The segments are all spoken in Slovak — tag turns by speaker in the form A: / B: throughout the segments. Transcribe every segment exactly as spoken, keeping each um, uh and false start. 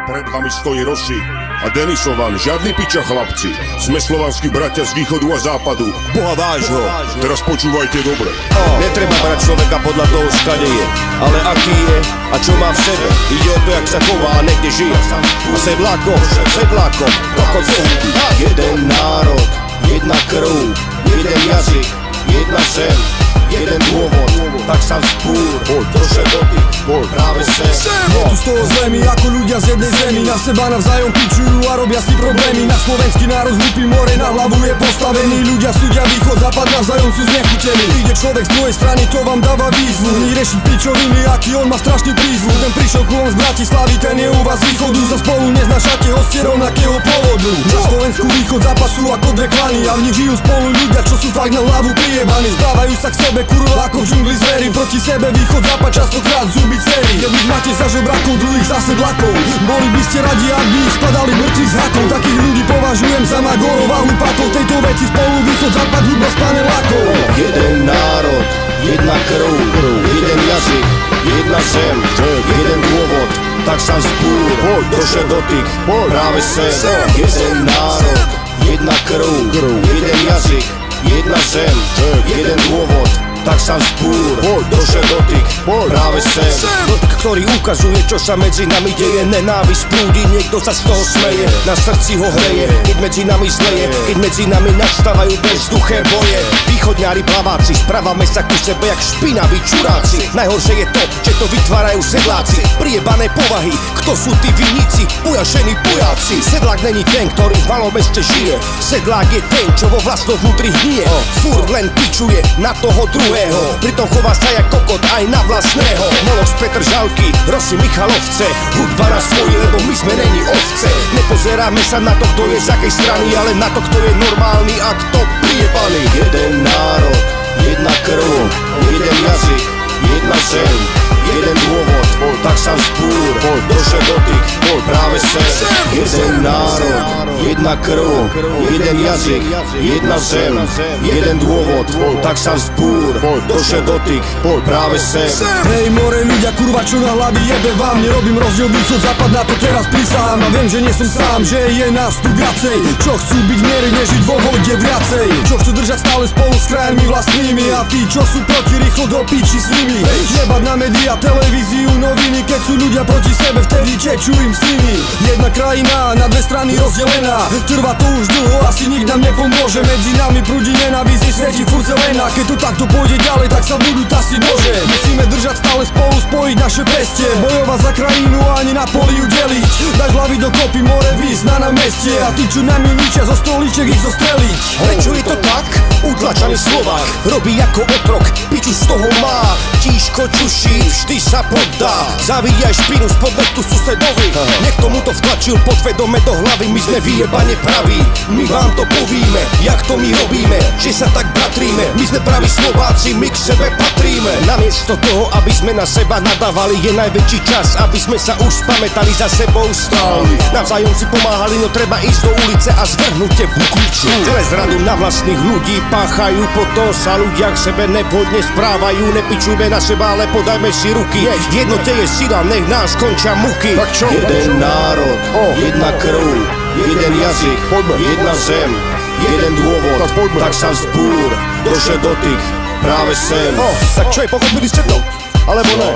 A: Pred vami stojí Rossi a Denisovan, žiadny piča chlapci. Sme slovanskí bratia z východu a západu, Boha vášho. Teraz počúvajte dobre.
B: Netreba brať človeka podľa toho, skade je, ale aký je a čo má v sebe. Ide o to, jak sa chová a niekde žije. A sedlákom, sedlákom, kokot súdy. Jeden národ, jedna krv, jeden jazyk, jedna zem, jeden dôvod, tak sa vzpúr, troše dotyk, práve sem.
C: Je tu z toho zlemi, ako ľudia z jednej zemi. Na seba navzájom pičujú a robia si problémy. Na slovenský národ hlupý more na hlavu je postavený. Ľudia súdia východ, západ, navzájom sú znechutení. Ide človek z druhej strany, to vám dáva výzvu. Ní riešiť pičoviny, aký on má strašný prízvuk. Ten prišiel ku vám z Bratislavy, ten je u vás z východu. Za spolu neznášate hostie rovnakého pôvodu. Na Slovensku východ západ sú ako dve klany a v nich žijú spolu ľudia, čo sú fakt na hlavu prijebaní. Zbávajú sa k sebe, kurva, ako v džungli zverí. Proti sebe východ, západ, častokrát zuby cery. Jedných máte za žebrakov, druhých za sedlakov. Boli by ste radi, ak by ich spadali mŕtvi z hakov. Takých ľudí považujem za magorov a hlupákov. Tejto veci spolu východ, západ, hudba s panelákov.
B: Jeden národ, jedna krv, jeden jazyk, jedna zem, jeden dôvod, tak sa vzbúr, troše dotyk, práve sem. Jeden národ, jedna krv, jeden jazyk, jedna zem, jeden dôvod, tak sa vzbúr, troše dotyk, práve sem. Dotyk, ktorý ukazuje, čo sa medzi nami deje. Nenávisť prúdi, niekto sa z toho smeje. Na srdci ho hreje, keď medzi nami zleje. Keď medzi nami nastávajú bezduché boje. Východňári plaváci, správame sa ku sebe jak špinaví čuráci. Najhoršie je to, že to vytvárajú sedláci. Priebané povahy, kto sú tí viníci? Pojašení pojáci. Sedlák není ten, ktorý v malom meste žije. Sedlák je ten, čo vo vlastnom vnútri hnie. Furt len pičuje na toho druhého, pritom chová sa jak kokot aj na vlastného. Molos Petržalky, Rossi Michalovce, hudba na svoji, lebo my sme není ovce. Nepozeráme sa na to, kto je z akej strany, ale na to, kto je normálny a kto priebaný. Jeden národ, jedna krv, jeden jazyk, jedna zem, jeden dôvod, tak sa vzbúr, troše dotyk, práve sem. Jeden národ, jedna krv, jeden jazyk, jedna zem, jeden dôvod, tak sa vzbúr, troše dotyk, práve sem.
C: Hej more ľudia, kurva, čo na hlavy jebe vám. Nerobím rozdiel východ, západ, na to teraz prisahám. A viem, že nie som sám, že je nás tu viacej, čo chcú byť v miere, nežiť vo vode viacej. Čo chcú držať stále spolu s krajmi vlastnými. A tí, čo sú proti, rýchlo do piči s nimi. Jebať na médiá, televíziu, noviny. Keď sú ľudia proti sebe, vtedy čečú im s nimi. Jedna krajina, na dve strany rozdelená. Trvá to už dlho, asi nik nám nepomôže. Medzi nami prúdi nenávisť, svieti furt zelená. Keď to takto pôjde ďalej, tak sa budú tasiť nože. Musíme držať stále spolu, spojiť naše pestie. Bojovať za krajinu a ani na poli ju deliť. Dať hlavy do kopy, more výsť na nám meste. A tí, čo nám ju ničia, zo stoliček ich zostreliť.
B: Prečo je to tak? Utlačaný Slovák robí ako otrok, piču z toho má. Tíško čuší, vždy sa poddá. Zavíjaj špinu spod nechtu susedovi. Niekto mu to vtlačil podvedome do hlavy. My sme vyjebane praví, my vám to povíme, jak to my robíme, že sa tak bratríme. My sme praví Slováci, my k sebe patríme. Namiesto toho, aby sme na seba nadávali, je najväčší čas, aby sme sa už spamätali, za sebou stáli. Navzájom si pomáhali, no treba ísť do ulice a zvrhnúť tie bukuču. Celé zradu na vlastných ľudí páchajú, potom sa ľudia k sebe nevhodne správajú. Nepičujme na seba, ale podajme si ruky. V jednote je sila, nech nás končia muky. Jeden národ, jedna krv, jeden jazyk, jedna zem, jeden dôvod, tak sa vzbúr, troše dotyk, práve sem. Tak čo je, pochopili ste to? Alebo ne?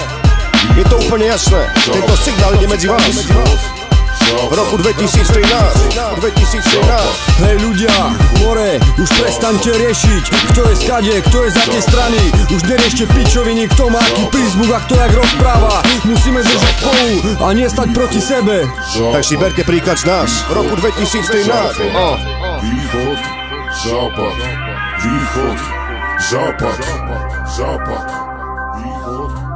B: Je to úplne jasné, tento signál ide medzi vás. V roku dvetisíctrinásť, dvetisíctrinásť.
C: Hej ľudia, more, už prestaňte riešiť, kto je skade, kto je z akej strany. Už neriešte pičoviny, kto má aký prízvuk a kto jak rozpráva. Musíme držať spolu a nie stať proti sebe.
B: Tak si berte príklad z nás, v roku dvetisíctrinásť.
A: Východ, západ, východ, západ, západ, východ.